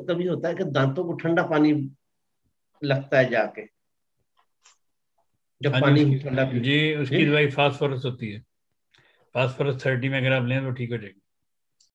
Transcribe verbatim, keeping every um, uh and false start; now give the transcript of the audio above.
कभी होता है कि दांतों को ठंडा पानी लगता है जाके, जब हाँ जी, पानी उसकी ठंडा पी। जी जी। उसकी दवाई फास्फोरस होती है। फास्फोरस थर्टी में अगर आप लें तो ठीक हो जाएगी।